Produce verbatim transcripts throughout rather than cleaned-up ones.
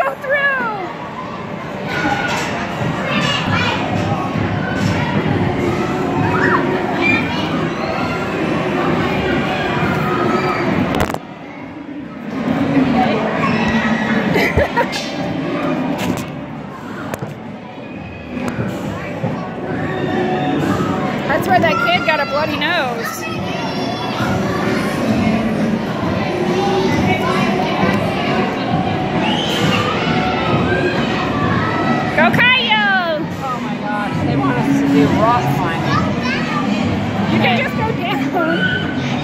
go through. That's where that kid got a bloody nose. Go Caillou! Oh my gosh, they want us to do rock climbing. You can just go down.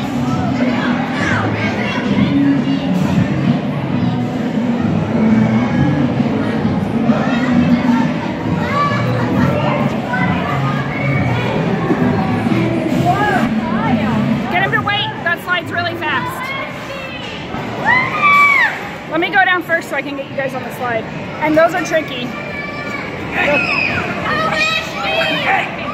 Slides really fast. Let me go down first so I can get you guys on the slide. And those are tricky.